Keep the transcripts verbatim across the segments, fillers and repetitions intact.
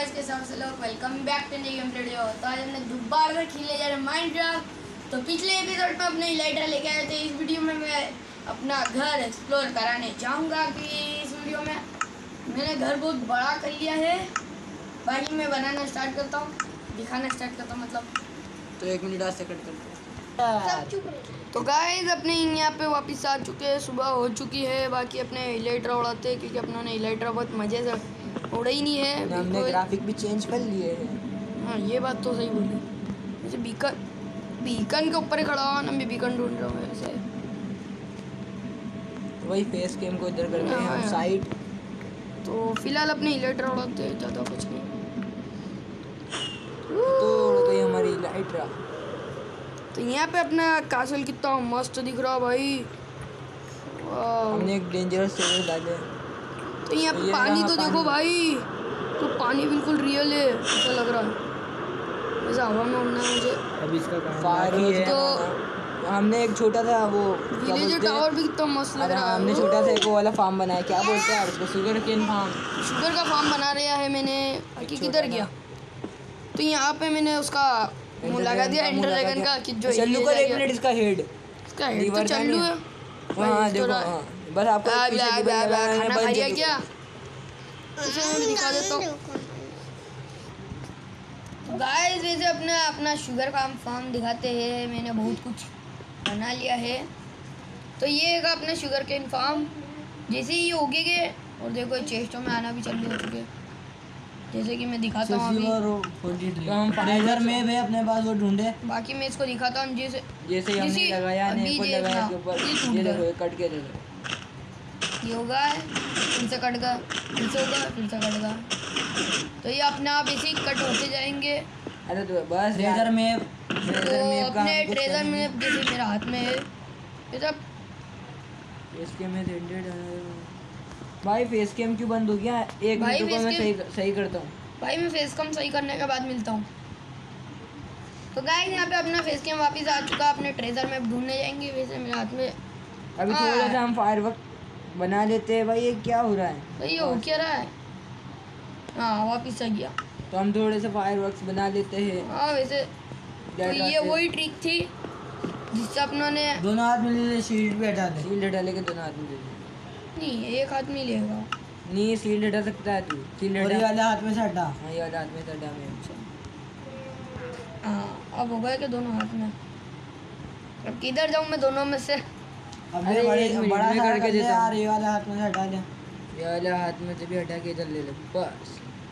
Guys के सब से लोग welcome back to new game video. तो आज हमने दोबारा खेलने जा रहे हैं माइनक्राफ्ट। तो पिछले एपिसोड में अपने इलाइटर लेके आए थे। इस वीडियो में मैं अपना घर एक्सप्लोर कराने चाहूँगा कि इस वीडियो में मैंने घर बहुत बड़ा कर लिया है। बाकी मैं बनाना स्टार्ट करता हूँ, दिखाना स्टार्ट करता हूँ मतलब। तो एक मिनट आज से कट करते हैं। तो गाइस अपने यहाँ पे वापस आ चुके हैं, सुबह हो चुकी है। बाकी अपने इलाइटर उड़ाते हैं क्योंकि अपनों ने इलाइटर बहुत मज़े से उड़ा ही नहीं है। हमने ग्राफिक भी चेंज कर लिए हैं। हाँ ये बात तो सही बोली। जैसे बीकन बीकन के ऊपर ही खड़ा हुआ ना, मैं बीकन ढूंढ रहा हूँ ऐसे। वही फेस कैम को इधर करते हैं हम साइड। तो फिलहाल अपने इलाइटर उड़ाते हैं, ज़्यादा कुछ नहीं। तो उड़ गई हमारी इलाइटर। तो यहाँ पे अपना कासल कितना मस्त दिख रहा भाई। हमने एक डेंजरस सेवर डाले। तो यहाँ पे पानी तो देखो भाई, तो पानी बिल्कुल रियल है ऐसा लग रहा है। वैसे हवा में उड़ना है मुझे। अभी इसका फायर है। तो हमने एक छोटा सा वो विलेज टावर भी कितना मस्त लग रहा है। हमने छोटा सा एक वो वाला फार्म बनाया, क्या बोलते हैं उसको, शुगर केन फार्म। शुगर का फार्म बना रहा है मैंने। कि किधर गया? तो यहाँ पे मैंने उसका मुँह लगा दिया एंडर ड्रैगन का कि जो चल्लू कर एक मिनट इसका हेड। इसका हेड तो चल्लू है। हाँ देखो, हाँ बस आपको खाना खा लिया क्या? उसे मैं भी दिखा देता हूँ। गाइस वैसे अपना अपना शुगर का फार्म दिखाते हैं। मैंने बहुत कुछ बना लिया है। तो ये है अपना शुगर केन फार्म। जैसे ही ये उगेंगे और देखो चेस्टों में आना भी चालू हो चुके, जैसे कि मैं दिखाता हूँ अभी। तो हम फाइबर में भी अपने पास वो ढूंढे। बाकी मैं इसको दिखाता हूँ जैसे जैसे हमने लगाया नहीं, कोई लगाया इसके ऊपर, ये देखो कट के देखो ये होगा, फिर से कट गया, फिर से होगा, फिर से कट गया। तो ये अपने आप इसी कट होते जाएंगे। अरे तो बस ट्रेजर में तो अपने ट्रेजर में जैसे मेरा हाथ में है ये सब। इसके में भाई फेस कैम क्यों बंद हो गया? एक मिनट को मैं सही सही करता हूँ भाई। मैं फेस कैम सही करने के बाद मिलता हूँ। तो गाइस यहाँ पे अपना फेस कैम वापस आ चुका। अपने ट्रेजर में ढूंढने जाएंगे। वैसे मेरे हाथ में अभी थोड़ा सा हम फायरवर्क बना लेते हैं। भाई ये क्या हो रहा है? भाई ये हो क्या रहा है? हाँ वापस आ गया। तो हम थोड़े से फायरवर्क्स बना लेते हैं। हाँ वैसे तो ये वही ट्रिक थी जिससे अपनों ने दोनों हाथ में ले ले, शील्ड भी हटा दे। शील्ड हटा लेके दोनों हाथ में ले ले। नहीं एक हाथ में लेगा। नहीं शील्ड हटा सकता है तू। शील्ड हटा, ये वाले हाथ में से हटा। हाँ ये वाले हाथ में से हटा। मैं हाँ अब हो गया कि दोनों हाथ में। अब किधर जाऊँ मैं दोनों में से? अरे बड़े बड़ा करके देता यार। ये वाला हाथ में से हटा दे। ये वाला हाथ में से भी हटा के इधर ले ले बस।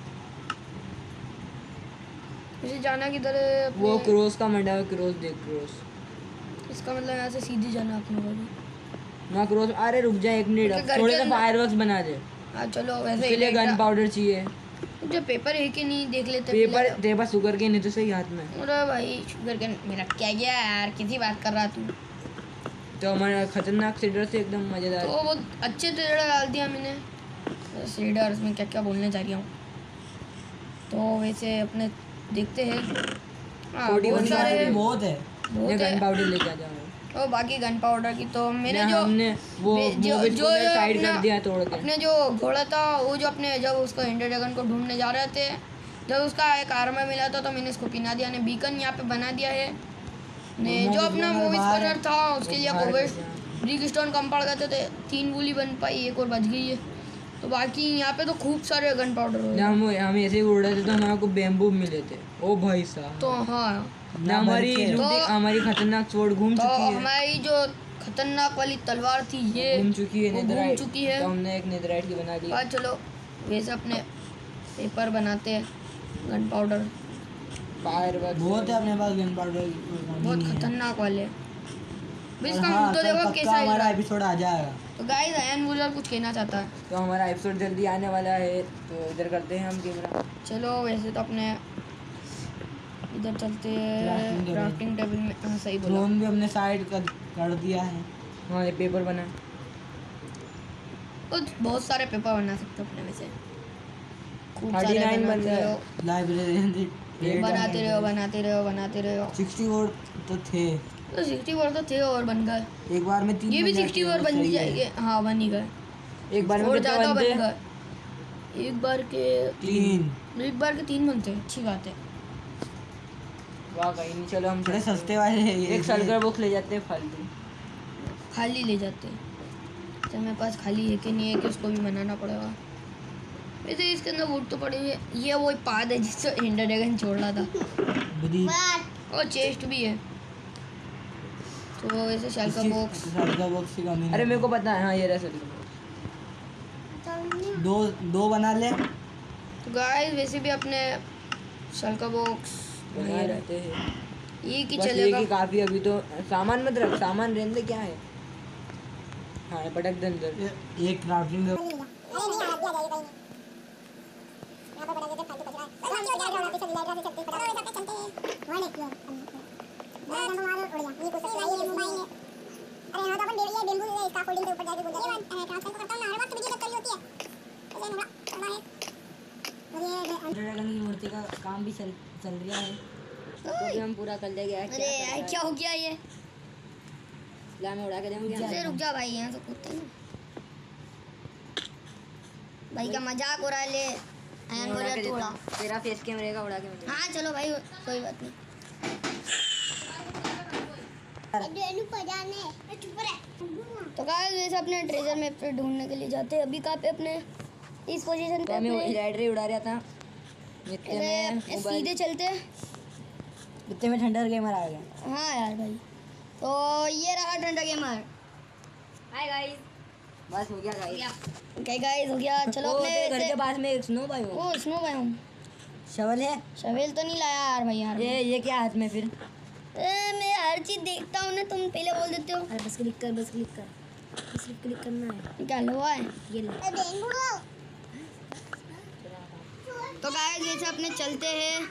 इसे जाना किधर है? वो क्रॉस का मंडा है, क्रॉस देख क्रॉस। इसका मतलब यहाँ से सीधे जाना अपने को भी ना क्रॉस। अरे रुक जा एक मिनट, थोड़े से फायरवर्क्स बना दे। हाँ चलो वैसे इसके लिए गन पाउडर चाहिए। मुझे पेपर है कि नहीं देख लेते। पेपर तेरे पास शुगर केन है तो सही हाथ में। अरे भाई शुगर केन मेरा क्या गया यार, किसी बात कर रहा तू? तो हमारा खतरनाक सीडर से एकदम मजेदार। तो बहुत अच्छे सीडर डाल दिया मैंने। सीडर में क्या क्या बोलने जा रही हूँ। तो वैसे अपने देखते हैं। हाँ बहुत सारे बहुत है। बहुत गन पाउडर लेके आ जाओ। और बाकी गन पाउडर की तो मैंने जो हमने वो जो जो साइड कर दिया तोड़ के। अपने जो घोड़ा था वो जो अपने जब उसको एंडर ड्रैगन को ढूंढने जा रहे थे, जब उसका एक आर्मर मिला था तो मैंने इसको पिना दिया। ने बीकन यहाँ पे बना दिया है ने। जो अपना मूवीज कलर था उसके लिए कोविड ब्रिक स्टोन कम पड़ गए थे, तीन गोली बन पाई, एक और बच गई है। तो बाकी यहाँ पे तो खूब सारे गन पाउडर हो। हम हम ऐसे ही उड़ रहे थे तो हमारे को बैम्बू मिले थे। ओ भाई साहब। तो हाँ ना हमारी तो, हमारी खतरनाक स्वॉर्ड घूम तो चुकी है। हमारी जो खतरनाक वाली तलवार थी ये घूम चुकी है, घूम चुकी है। तो हमने एक नेदराइट की बना ली। आज चलो वैसे अपने पेपर बनाते हैं। गन पाउडर फायरवर्क्स बहुत है अपने पास। गन पाउडर बहुत खतरनाक वाले। इसका मुंह तो देखो कैसा है। हमारा एपिसोड आ जाएगा। तो गाइस अयन बुलर कुछ कहना चाहता है। तो हमारा एपिसोड जल्दी आने वाला है, तो इधर करते हैं हम कैमरा। चलो वैसे तो अपने इधर चलते हैं क्राफ्टिंग टेबल में। हाँ सही बोला। ड्रोन भी हमने साइड कर कर दिया है। हाँ ये पेपर बना। कुछ बहुत सारे पेपर बना सकते हो अपने में से। खूब सारे बनाते रहो। लाइब्रेरी बनाते रहो बनाते रहो बनाते रहो। सिक्सटी और तो थे। तो सिक्सटी और तो थे और बन गए। एक बार में तीन ये भी सिक्सटी और बन जाएंगे। हाँ बन ही गए। एक बार में और ज़्यादा बन गए। एक बार के तीन एक बार के तीन बनते हैं, अच्छी बात है। वाह कहीं नहीं, चलो हम थोड़े सस्ते वाले हैं ये। एक सलगर बॉक्स ले जाते हैं फालतू। खाली ले जाते हैं, तो मेरे पास खाली है कि नहीं है कि उसको भी बनाना पड़ेगा। वैसे इसके अंदर वुड तो पड़ी हुई है, ये वो पाद है जिससे एंडर ड्रैगन छोड़ रहा था, बुद्धि और चेस्ट भी है। तो वैसे शेल का बॉक्स सलगा बॉक्स की कमी अरे नहीं। मेरे को पता है, हाँ ये रहा सलगर। दो दो बना ले। तो गाइस वैसे भी अपने शेल का बॉक्स बना रहते हैं, ये की बस ये चलेगा। कि काफी अभी तो सामान मत रख, सामान रहने दे, क्या है। हाँ ये पटक दे अंदर। ये- एक क्राफ्टिंग ड्रैगन की मूर्ति का काम भी चल चल रहा है। तो भी हम पूरा कर ले गया। अरे यार क्या हो गया ये? ला मैं उड़ा के देंगे। अरे रुक जा भाई, यहाँ से कूदते हैं भाई, का मजाक हो रहा है। ले आयन हो रहा थोड़ा। तेरा फेस कैम रहेगा, उड़ा के मुझे। हाँ चलो भाई, कोई बात नहीं। तो गाइस वैसे अपने ट्रेजर मैप पे ढूंढने के लिए जाते हैं। अभी कहाँ पे अपने इस पोजीशन पे तो मैं अपने लाइटर ही उड़ा रहा था इतने में ऐसे मोबाइल सीधे चलते हैं। इतने में थंडर गेमर आ गया। हाँ यार भाई, तो ये रहा ठंडा गेमर। हाय गाइस, बस हो गया गाइस। ओके गाइस हो गया। चलो ओ, अपने तेरे घर वैसे- के पास में एक स्नो बाई हो। ओ स्नो बायोम। शवल है। शवेल तो नहीं लाया यार भाई यार। ये ये क्या हाथ में फिर? ए, मैं हर चीज देखता हूँ ना, तुम पहले बोल देते हो। अरे बस क्लिक कर, बस क्लिक कर, बस क्लिक करना है। क्या लोहा है? ये ले। तो गाइस जैसे अपने चलते हैं।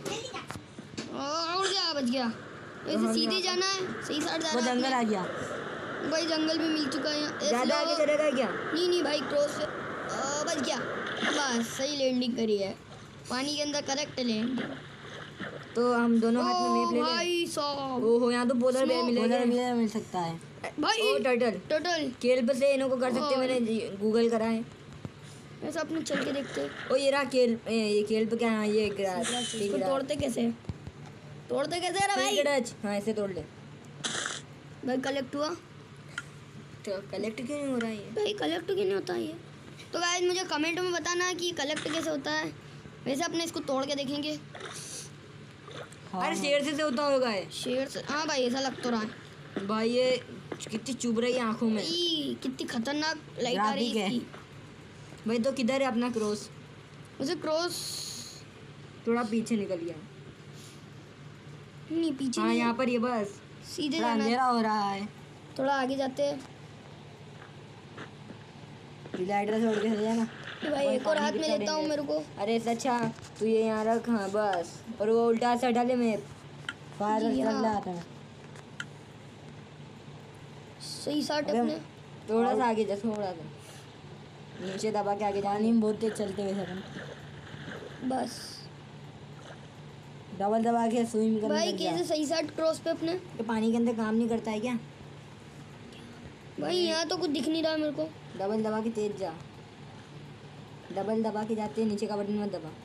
और क्या बच गया? वैसे सीधे जाना है, सही साइड वो जाना जंगल है आ गया। अपने। भाई जंगल भी मिल चुका है यहाँ। ऐसे ज्यादा आगे लो- चलेगा क्या? नहीं नहीं भाई, क्रॉस से आ, बच गया। बस सही लैंडिंग करी है, पानी के अंदर करेक्ट लैंड। तो हम दोनों हाथ में ओ मैप ले लें। भाई साहब, ओहो यहाँ तो पोलर बेयर Snow- मिलेगा। उधर भी मिल सकता है। भाई ओ टर्टल टोटल केल्प से इन्हों को कर सकते हैं, ओ। मैंने गूगल करा है। ऐसा अपने चल के देखते हैं। ओ ये रहा केल्प, ए, ये केल्प क्या है? ये ग्रास इसको तोड़ते कैसे? तोड़ते कैसे रे भाई? हाँ ऐसे तोड़ ले। भाई कलेक्ट हुआ? तो कलेक्ट क्यों नहीं हो रहा है ये? भाई कलेक्ट क्यों नहीं होता ये? तो गाइस मुझे कमेंट में बताना कि कलेक्ट कैसे होता है। वैसे अपने इसको तोड़ के देखेंगे। हाँ, अरे शेर से से होता होगा ये। शेर से? हाँ भाई ऐसा लग तो रहा है। भाई ये कितनी चुभ रही है आंखों में। ई, कितनी खतरनाक लाइट आ रही ग्राफिक है है। इसकी। भाई तो किधर है अपना क्रॉस? मुझे क्रॉस थोड़ा पीछे निकल गया। नहीं, पीछे हाँ नहीं यहाँ है। पर ये बस। सीधे थोड़ा जाना है। अंधेरा हो रहा है। थोड़ा आगे जाते हैं। लाइटर से उड़ के चले जाना। कि भाई एक और पानी हाथ में कितना लेता हूँ डेंजर। मेरे को। अरे अच्छा तू ये यहाँ रख, हाँ बस। और वो उल्टा से हटा ले मैप। फायर जी चल हाँ। रहा था। सही शॉट अबे, अपने। थोड़ा सा आगे जा, थोड़ा सा नीचे दबा के आगे पानी जानी। में बहुत तेज चलते हुए अपन बस डबल दबा के स्विम करने भाई लग गया। कैसे सही शॉट क्रॉस पे अपने। तो पानी के अंदर काम नहीं करता है क्या? भाई यहाँ तो कुछ दिख नहीं रहा मेरे को। डबल दबा के तेज जा। डबल दबा के जाते हैं, नीचे का बटन मत दबा।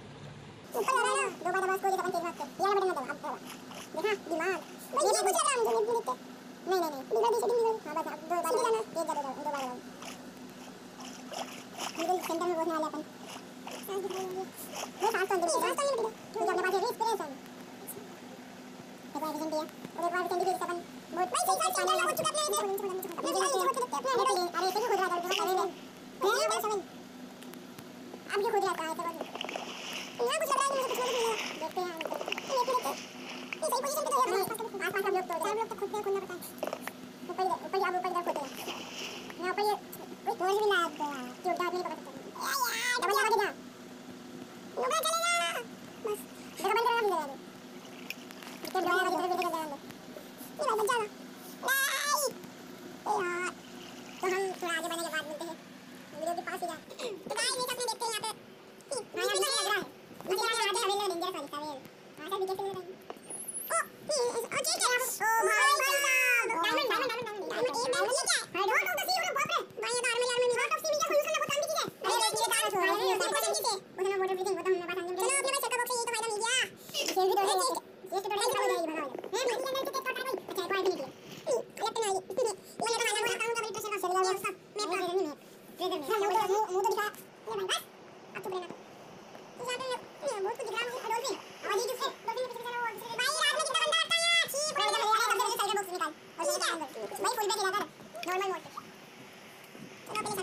अब ये खुद रहता है सब यहाँ कुछ लग रहा है, मुझे कुछ नहीं देखते हैं ये फिर ये सही पोजीशन पे तो है। आसपास सब लोग तो सब लोग तो खुद खुद ना पता ऊपर ऊपर अब ऊपर इधर खोते हैं यहाँ पर ये कोई टॉर्च भी ला दो क्यों डाल नहीं पता यार डबल लगा देना ऊपर चलेगा बस देखो बंद करना भी दे दो इधर लगा इधर इधर लगा ये भाई बच जाना नहीं यार। तो हम थोड़ा आगे बढ़ने के बाद मिलते हैं वीडियो के पास ही जा। तो गाइस ये अपने देखते हैं यहाँ पे नया नया लग रहा है मुझे यहाँ आते हवेली डेंजर वाली हवेली वहाँ से भी कैसे लग रहा है। ओ ओ ठीक है ओ भाई भाई साहब डायमंड डायमंड डायमंड डायमंड एक डायमंड ये क्या है? रोड ऑफ द सी बाप रे भाई ये army army road of sea भी क्या यूज करना बहुत काम की चीज है। अरे ये डायमंड हो रहा है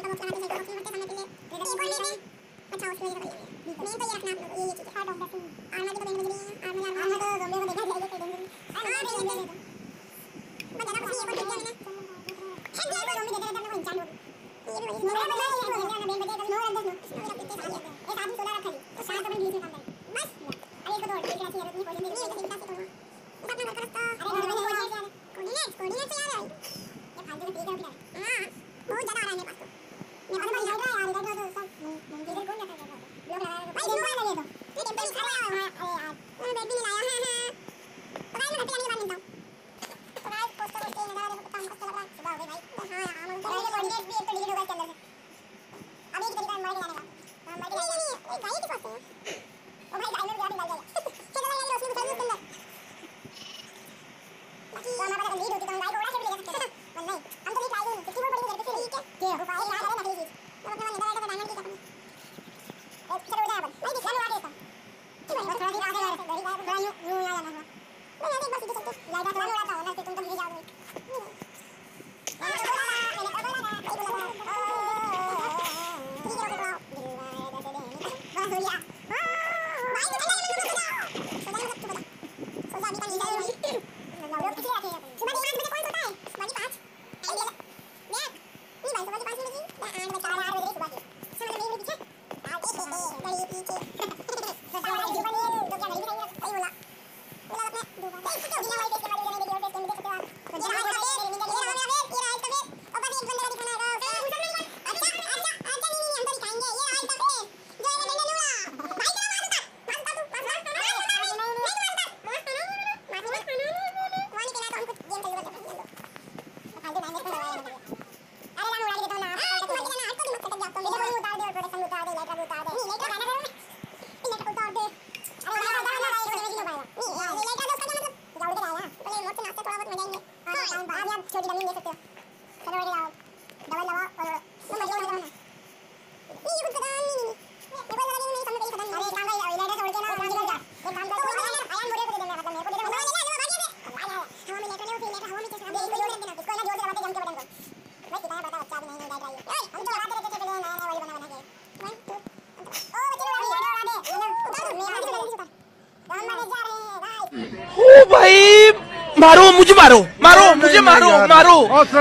का बॉक्स लगाते हैं, बॉक्स में भरते हैं सामने के लिए अच्छा उसमें ये मेन तो ये रखना आप लोग ये ये चीज heart of the film armour की तो बैंड बज रही है आर्मर आर्मर तो ज़ोंबी को देखा जाएगा कोई डेंजर हां दे दे दे बस ज्यादा कुछ नहीं है पर ठीक है मैंने हेड दे ज़ोंबी देते रहते हैं कोई इंसान ये भी बड़ी स्मोक बजा ये हो गया बैंड बजे नो रन दस नो रखते हैं एक आदमी सोलह रखा दी तो सात अपन बीस में काम करें बस अरे को तो ठीक है ये नहीं पोजीशन दे नहीं तो ठीक है तो अपना वर्क करता अरे कोऑर्डिनेट कोऑर्डिनेट से यार ये फालतू का ठीक है हां बहुत ज्यादा आ रहा है मेरे पास तो मेरे पास भाई यार यार इधर तो सब इधर कौन जाता है लोग लगा रहे भाई लोग लगा दे तो ये टेंपल खा रहा है अरे यार मैंने बैग भी नहीं लाया है हां तो भाई मैं घर पे जाने के बाद मिलता हूं तो भाई पोस्टर पोस्टर नजारा देखो कितना मस्त लग रहा है सुबह हो गई भाई हां यार हम तो कोऑर्डिनेट भी एक तो डिलीट हो गया इसके अंदर से अब एक तरीका है मर के जाने का हम मर के नहीं नहीं ये गाय किस वास्ते है ओ भाई गाय में भी डाल जाएगा चलो भाई उसमें बिठा दो उसके अंदर बाकी तो हमारा लीड होती तो हम गाय को उड़ा के भी ले सकते हैं पर नहीं हम तो नहीं ट्राई करेंगे किसी को बड़ी घर पे ठीक है क्या वो भाई यार है नकली चीज तो अपना निकाल के डायमंड की अपनी एक चलो उड़ा अपन नहीं दिखा लगा देता ठीक है बस थोड़ा सी आगे जा रहे थे थोड़ा यूं यूं आ जाना था मैं यहां बस इधर चलते ज्यादा थोड़ा उड़ाता हूं ना तो तुम तो गिर जाओगे छोटी डमी ले सकते हो चलो बड़े लाओ डबल लगा और मैं मजा लगा ना ये कुछ पता नहीं मेरे को लगा नहीं समझ नहीं पता नहीं अरे काम भाई इलाइडा छोड़ के ना काम कर जा एक काम कर आयन बोले को दे देना मतलब मेरे को दे देना भाई ले भाई हवा में लेटर नहीं उठी लेटर हवा में कैसे इसको जोड़ देना इसको ना जोड़ दे बातें जम के बटन को मैं कितना पता बच्चा भी नहीं नहीं डाल रही है हम तो लगाते रहते थे नया नया वाली बना बना के वन टू ओ बच्चे लगा दे लगा दे उतार मैं आगे चला जल्दी उतार हम मारे जा रहे हैं गाइस ओ भाई मारो मुझे मारो मारो मुझे मारो मारो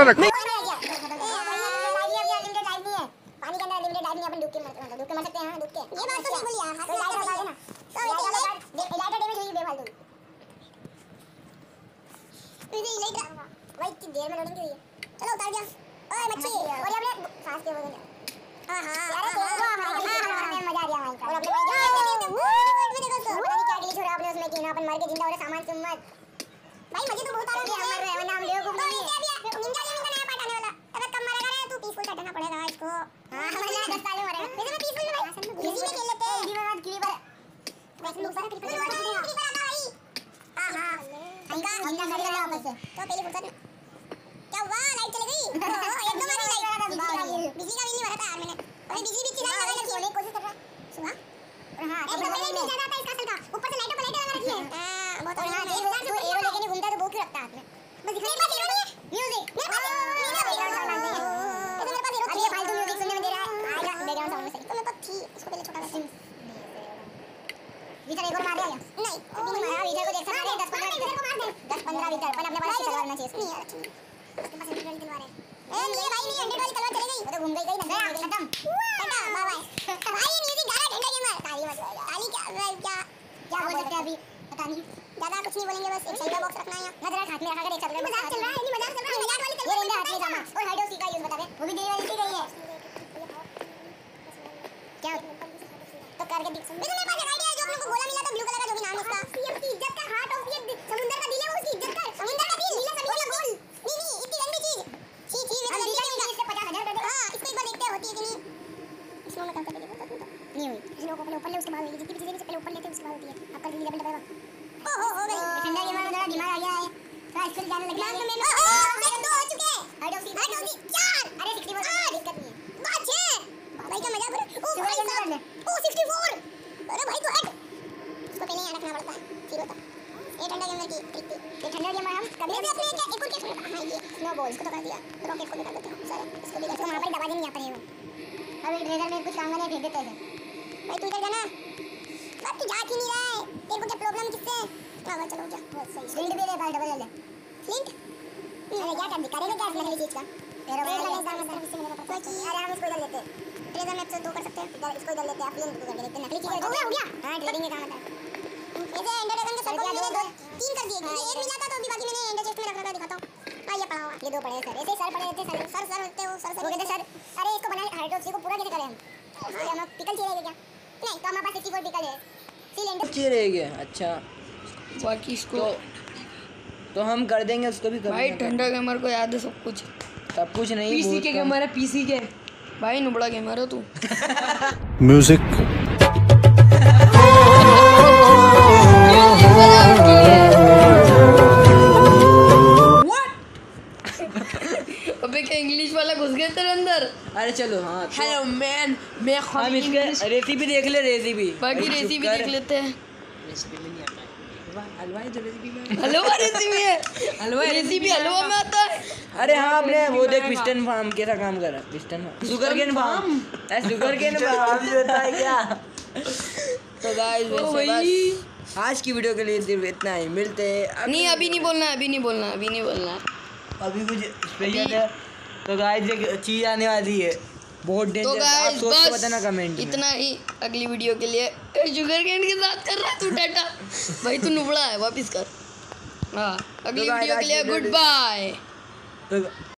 भाई मुझे तो बहुत आ रहा है मर रहे हैं वरना हम लोगों को नहीं है निंजा गेमिंग का नया पार्ट आने वाला अगर कम मरेगा ना तो पीसफुल काटना पड़ेगा इसको हां हम ना दस साल में मरेगा वैसे मैं पीसफुल में भाई इजी में खेल लेते हैं गिव मत गिव वैसे लोग सारे क्लिक कर रहे हैं भाई हां हां हमका हमने गाड़ी लगा वापस से तो पहले फुर्सत में क्या हुआ लाइट चली गई एकदम आ रही लाइट बिजली का बिल नहीं भरा था यार मैंने अरे बिजली भी चिल्ला लगा रखी है कोशिश कर रहा सुना और हां एक नंबर नहीं ज्यादा था इसका असल का ऊपर से लाइटों पे लाइटें लगा रखी है हां बहुत और हां एक तो एरो लेके नहीं घूमता तो वो क्यों रखता हाथ में बस दिखाने पास एरो नहीं है म्यूजिक मेरे पास मेरा मेरे पास एरो अब ये फालतू म्यूजिक सुनने में दे रहा है आएगा बैकग्राउंड साउंड में सही तो मैं तो थी इसको पहले छोटा कर वितर एक और मार दिया नहीं अभी नहीं मारा वितर को देख सकते हैं दस पंद्रह वितर को मार दे दस पंद्रह वितर पर अपने पास तलवार ना चाहिए नहीं यार अच्छी उसके पास हंड्रेड तलवार है ए ये भाई नहीं हंड्रेड वाली तलवार चली गई वो तो घूम गई गई ना खत्म टाटा बाय बाय भाई ये म्यूजिक गा रहा ठंडा गेमर ताली मत ताली क्या क्या क्या बोल सकते हैं अभी पता नहीं ज्यादा कुछ नहीं बोलेंगे बस एक साइड बॉक्स रखना है नजर हाथ में रखा कर एक साथ मजाक चल रहा है नहीं मजाक चल रहा है मजाक वाली तलवार ये हाथ में जामा और हाइडो सी का यूज बता दे वो भी देने वाली सी गई है क्या तो करके दिख मेरे मेरे पास एक आईडिया है जो हम लोग को गोला मिला था ब्लू कलर का जो भी नाम है उसका सीएम की इज्जत का हार्ट ऑफ ये समुंदर का दिल है उसकी इज्जत कर समुंदर का दिल नीला समुंदर गोल नहीं नहीं इतनी गंदी चीज ची ची हम दिखा नहीं इससे पचास हज़ार दे दे हां इसको एक बार देखते हैं होती है कि नहीं इसमें मैं काम करके देखता हूं नहीं हुई इस लोगों को पहले ऊपर ले उसके बाद होगी जितनी भी चीजें पहले ऊपर लेते हैं उसके बाद होती है आपका दिल लेवल दबाएगा ओ हो हो गई ठंडा ये वाला जरा दिमाग आ गया है थोड़ा स्किल जाने लग गया है ओ मेरे दो हो चुके हैं हार्ट ऑफ हार्ट ऑफ चार अरे चौंसठ दिक्कत नहीं है बात है भाई का मजाक कर ओ भाई साहब ओ चौंसठ अरे भाई तो हट इसको पहले यहाँ रखना पड़ता है फिर होता ये ठंडा गेमर की ट्रिक थी ये ठंडा गेमर हम कभी भी अपने क्या एक और क्या हां ये स्नो बॉल इसको तो कर दिया रॉकेट को निकाल देते हैं सर इसको भी इसको वहां पर दबा देंगे यहाँ पर ये अरे ट्रेजर में कुछ काम नहीं फेंक देता है भाई। तू इधर जाना, अब तू जा क्यों नहीं रहा है? तेरे को क्या प्रॉब्लम किससे? हां चलो जा, बहुत सही। फ्लिंट भी ले भाई, डबल ले ले फ्लिंट। अरे क्या कर करेगा क्या नकली चीज का? तेरा भाई का दाम मत किससे मिलेगा पता है? अरे हम इसको इधर लेते हैं, ट्रेजर में से दो कर सकते हैं, इधर इसको इधर लेते हैं, फ्लिंट को कर लेते हैं। नकली चीज हो गया हो गया। हां ट्रेडिंग में काम आता है। ऐसे एंडर ड्रैगन के सर को मैंने दो तीन कर दिए, एक मिला था तो अभी बाकी मैंने एंडर चेस्ट में रख रखा दिखाता हूं। हां ये पड़ा हुआ, ये दो पड़े हैं सर, ऐसे सर पड़े रहते सर सर सर होते हो सर सर वो कहते सर। अरे इसको बना हाइड्रोक्सी को पूरा कैसे करें हम? अरे हम पिकल चाहिए क्या? नहीं तो हमारे पास सिक्सटी फोर पिकल है, सील एंडर अच्छे रहेंगे। अच्छा बाकी इसको तो तो हम कर देंगे, उसको भी कर भाई देंगे। ठंडा गेमर को याद है सब कुछ। सब कुछ नहीं, पीसी बहुत के कम। हमारा पीसी के भाई नुबड़ा गेमर हो तू। म्यूजिक अबे क्या इंग्लिश वाला घुस गया तेरे अंदर? अरे चलो हाँ तो हेलो मैन, मैं हम इसके रेसिपी देख ले, रेसिपी बाकी रेसिपी देख लेते हैं। रेसिपी में नहीं आता है। हलवा है जो रेसिपी में। हलवा रेसिपी है, हलवा रेसिपी हलवा में आता है। अरे हाँ आपने वो देख पिस्टन फार्म कैसा काम कर रहा है, piston farm sugar cane farm है, शुगर केन फार्म भी होता है क्या? तो गाइस वैसे बस आज की वीडियो के लिए सिर्फ इतना ही, मिलते हैं नहीं अभी नहीं बोलना, अभी नहीं बोलना, अभी नहीं बोलना। अभी कुछ स्पेशल है। तो गाइस एक चीज आने वाली है बहुत तो डेंजर, आप गाइस सोच के बस बताना कमेंट में। इतना ही अगली वीडियो के लिए। शुगर केन के साथ कर रहा है तू टाटा भाई, तू नुबड़ा है, वापस कर। हाँ अगली तो guys, वीडियो के आज लिए वीडियो गुड बाय। तो